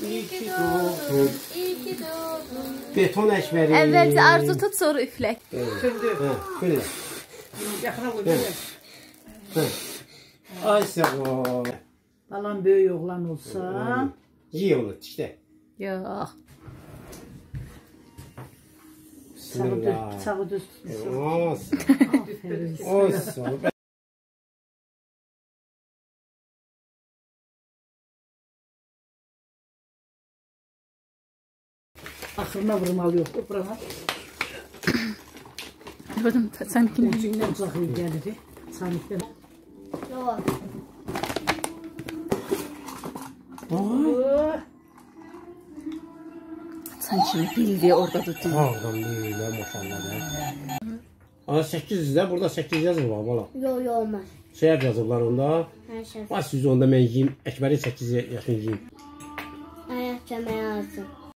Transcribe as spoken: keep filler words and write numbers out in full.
İyi ki doğdun. İyi ki doğdun. Beton Əkbəri. Əvvəlcə arzu tut, sonra üflək. Fındır. Hə, fındır. Yaxına qoy. Ay sağ ol. Balan böyük oğlan olsa. Yiy onu, tikdə. Yox. Bıçağı düz tutmuşsun. Olsun. Olsun. Axırına vurmalı yoxdur burana. Buradan sən kim? Ucundan uzaq gəlir. Sanikdən. Yox. Sən kimi bildi orada da deyil. Ağlam deyil, maşallah. Ana səkkiz yüzdə, burada səkkiz yazır var, bala. Yox, yox olmaz. Şəhər yazıblar onda. Hər şey. Baş yüzü onda mən yiyeyim, Əkbəri səkkiz yaşını yiyeyim. Ayaq köməyə alsın.